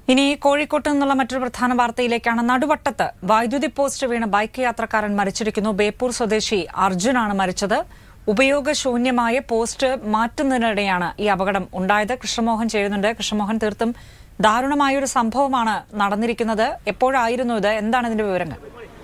ഇനി കോഴിക്കോട്ട് നിന്നുള്ള മറ്റൊരു പ്രധാന വാർത്തയിലേക്കാണ്. നടുവട്ടത്ത് വൈദ്യുതി പോസ്റ്റ് വീണ് ബൈക്ക് യാത്രക്കാരൻ മരിച്ചിരിക്കുന്നു. ബേപ്പൂർ സ്വദേശി അർജുനാണ് മരിച്ചത്. ഉപയോഗശൂന്യമായ പോസ്റ്റ് മാറ്റുന്നതിനിടെയാണ് ഈ അപകടം ഉണ്ടായത്. കൃഷ്ണമോഹൻ ചെയ്യുന്നുണ്ട്. കൃഷ്ണമോഹൻ, തീർത്തും ദാരുണമായ ഒരു സംഭവമാണ് നടന്നിരിക്കുന്നത്. എപ്പോഴായിരുന്നു ഇത്? എന്താണ് ഇതിന്റെ വിവരങ്ങൾ?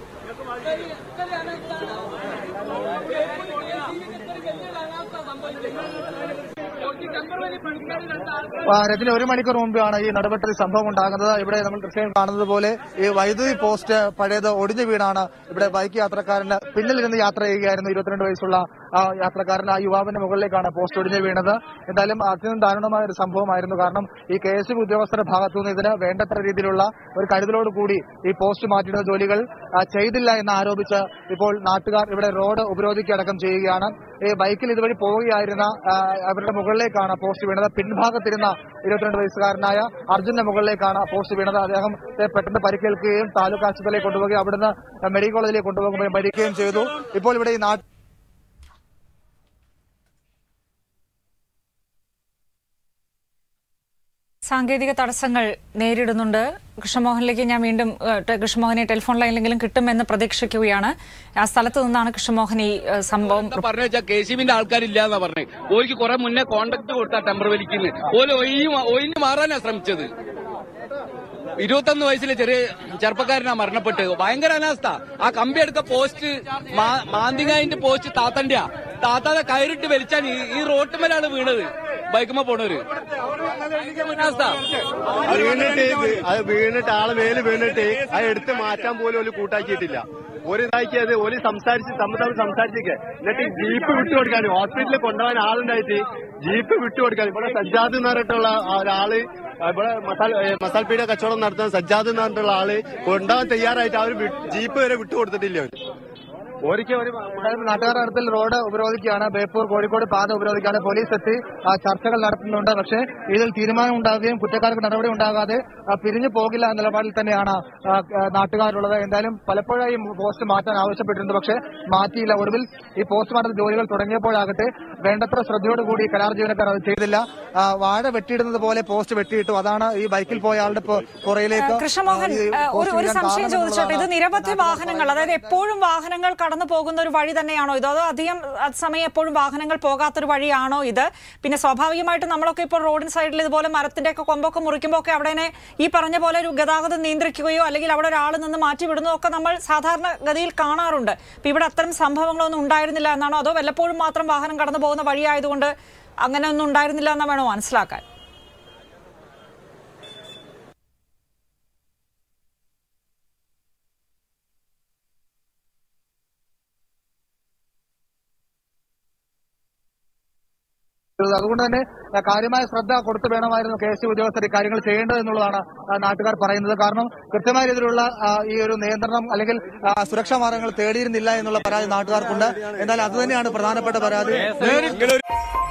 രജനി, 1 മണിക്കൂർ മുമ്പാണ് ഈ നടുവട്ടത്തിൽ സംഭവം ഉണ്ടാകുന്നത്. ഇവിടെ നമ്മൾ ദൃശ്യം കാണുന്നത് പോലെ ഈ വൈദ്യുതി പോസ്റ്റ് പഴയത് ഒടിഞ്ഞു വീണാണ് ഇവിടെ ബൈക്ക് യാത്രക്കാരന് പിന്നിലിരുന്ന് യാത്ര ചെയ്യുകയായിരുന്നു 22 വയസ്സുള്ള യാത്രക്കാരൻ. ആ യുവാവിന്റെ മുകളിലേക്കാണ് പോസ്റ്റ് ഒടിഞ്ഞു വീണത്. എന്തായാലും അത്യന്തം ദാരുണമായ ഒരു സംഭവമായിരുന്നു. കാരണം ഈ KSB ഉദ്യോഗസ്ഥരുടെ ഭാഗത്തുനിന്ന് ഇതിന് വേണ്ടത്ര രീതിയിലുള്ള ഒരു കരുതലോട് കൂടി ഈ പോസ്റ്റ് മാറ്റിയിടുന്ന ജോലികൾ ചെയ്തില്ല എന്ന് ആരോപിച്ച് ഇപ്പോൾ നാട്ടുകാർ ഇവിടെ റോഡ് ഉപരോധിക്കുകയടക്കം ചെയ്യുകയാണ്. ഈ ബൈക്കിൽ ഇതുവഴി പോവുകയായിരുന്ന അവരുടെ മുകളിലേക്കാണ് പോസ്റ്റ് വീണത്. പിൻഭാഗത്തിരുന്ന 22 വയസ്സുകാരനായ അർജുന്റെ മുകളിലേക്കാണ് പോസ്റ്റ് വീണത്. അദ്ദേഹം പെട്ടെന്ന് പരിക്കേൽക്കുകയും താലൂക്ക് ആശുപത്രിയിലേക്ക് കൊണ്ടുപോവുകയും അവിടുന്ന് മെഡിക്കൽ കോളേജിലേക്ക് കൊണ്ടുപോകുമ്പോൾ മരിക്കുകയും ചെയ്തു. ഇപ്പോൾ ഇവിടെ ഈ സാങ്കേതിക തടസ്സങ്ങൾ നേരിടുന്നുണ്ട്. കൃഷ്ണമോഹനിലേക്ക് ഞാൻ വീണ്ടും കൃഷ്ണമോഹനെ ടെലിഫോൺ ലൈനിലെങ്കിലും കിട്ടുമെന്ന് പ്രതീക്ഷിക്കുകയാണ്. ആ സ്ഥലത്ത് നിന്നാണ് കൃഷ്ണമോഹൻ ഈ സംഭവം പറഞ്ഞ KSBന്റെ ആൾക്കാരില്ലാന്നാ പറഞ്ഞത്. ഓർക്ക് കുറെ മുന്നേ കോൺടാക്ട് കൊടുത്താ ടെമ്പർ വലിക്കുന്നു. ഓല് ഒഴിഞ്ഞു മാറാനാ ശ്രമിച്ചത്. 21 വയസ്സിലെ ചെറുപ്പക്കാരനാ മരണപ്പെട്ട്. ഭയങ്കര അനാസ്ഥ. ആ കമ്പി എടുത്ത പോസ്റ്റ് മാന്തിങ്ങായിന്റെ പോസ്റ്റ് താത്താതെ കയറിട്ട് വലിച്ചാൽ ഈ റോട്ടുമേലാണ് വീണത്. ബൈക്കുമ്പോ പോണവര് അത് വീണിട്ട് ആളെ മേല് വീണിട്ട് അത് എടുത്ത് മാറ്റാൻ പോലും ഒരു കൂട്ടാക്കിയിട്ടില്ല. ഇതാക്കിയത് ഒരു സംസാരിച്ചേക്ക്. എന്നിട്ട് ജീപ്പ് വിട്ടുകൊടുക്കാൻ ഹോസ്പിറ്റലിൽ കൊണ്ടുപോകാൻ ആളുണ്ടായിട്ട് ജീപ്പ് വിട്ടുകൊടുക്കാൻ ഇവിടെ സജ്ജാദ് എന്ന് പറഞ്ഞിട്ടുള്ള ഒരാള്, ഇവിടെ മസാൽപ്പീട കച്ചവടം നടത്തുന്ന സജ്ജാദ് എന്ന് പറഞ്ഞിട്ടുള്ള ആള് കൊണ്ടുപോകാൻ തയ്യാറായിട്ട് അവർ ജീപ്പ് വരെ വിട്ടുകൊടുത്തിട്ടില്ല. നാട്ടുകാരുടെ അടുത്തിൽ റോഡ് ഉപരോധിക്കുകയാണ്. ബേപ്പൂർ കോഴിക്കോട് പാത ഉപരോധിക്കുകയാണ്. പോലീസ് എത്തി ചർച്ചകൾ നടത്തുന്നുണ്ട്. പക്ഷേ ഇതിൽ തീരുമാനം ഉണ്ടാകുകയും കുറ്റക്കാർക്ക് നടപടി ഉണ്ടാകാതെ പിരിഞ്ഞു പോകില്ല എന്ന നിലപാടിൽ തന്നെയാണ് നാട്ടുകാരുള്ളത്. എന്തായാലും പലപ്പോഴായി പോസ്റ്റ് മാറ്റാൻ ആവശ്യപ്പെട്ടിരുന്നു, പക്ഷേ മാറ്റിയില്ല. ഒടുവിൽ ഈ പോസ്റ്റ് മാറ്റുന്ന ജോലികൾ തുടങ്ങിയപ്പോഴാകട്ടെ വേണ്ടത്ര ശ്രദ്ധയോടുകൂടി കരാർ ജീവനക്കാർ അത് ചെയ്തില്ല. വാഴ വെട്ടിയിടുന്നത് പോലെ പോസ്റ്റ് വെട്ടിയിട്ടു. അതാണ് ഈ ബൈക്കിൽ പോയ ആളുടെ പുറയിലേക്ക്. കൃഷ്ണമോഹൻ, ഒരു സംശയം ചോദിച്ചോട്ടെ. ഇത് നിരവധി വാഹനങ്ങൾ, അതായത് എപ്പോഴും വാഹനങ്ങൾ കടന്നു പോകുന്ന ഒരു വഴി തന്നെയാണോ ഇത്? അതോ അധികം സമയം എപ്പോഴും വാഹനങ്ങൾ പോകാത്തൊരു വഴിയാണോ ഇത്? പിന്നെ സ്വാഭാവികമായിട്ട് നമ്മളൊക്കെ ഇപ്പോൾ റോഡിന് സൈഡിൽ ഇതുപോലെ മരത്തിന്റെ ഒക്കെ കൊമ്പൊക്കെ മുറിക്കുമ്പോൾ ഒക്കെ അവിടെ ഈ പറഞ്ഞ പോലെ ഒരു ഗതാഗതം നിയന്ത്രിക്കുകയോ അല്ലെങ്കിൽ അവിടെ ഒരാൾ നിന്ന് മാറ്റി വിടുന്നതോ ഒക്കെ നമ്മൾ സാധാരണ ഗതിയിൽ കാണാറുണ്ട്. അപ്പൊ ഇവിടെ അത്തരം സംഭവങ്ങളൊന്നും ഉണ്ടായിരുന്നില്ല എന്നാണോ? അതോ വല്ലപ്പോഴും മാത്രം വാഹനം കടന്നു പോകുന്ന വഴിയായതുകൊണ്ട് അങ്ങനെ ഒന്നും ഉണ്ടായിരുന്നില്ല എന്ന് വേണോ മനസ്സിലാക്കാൻ? അതുകൊണ്ട് തന്നെ കാര്യമായ ശ്രദ്ധ കൊടുത്തു വേണമായിരുന്നു KSB ഉദ്യോഗസ്ഥർ കാര്യങ്ങൾ ചെയ്യേണ്ടത് എന്നുള്ളതാണ് നാട്ടുകാർ പറയുന്നത്. കാരണം കൃത്യമായ രീതിയിലുള്ള ഈ ഒരു നിയന്ത്രണം അല്ലെങ്കിൽ സുരക്ഷാ മാർഗങ്ങൾ തേടിയിരുന്നില്ല എന്നുള്ള പരാതി നാട്ടുകാർക്കുണ്ട്. എന്നാൽ അതുതന്നെയാണ് പ്രധാനപ്പെട്ട പരാതി.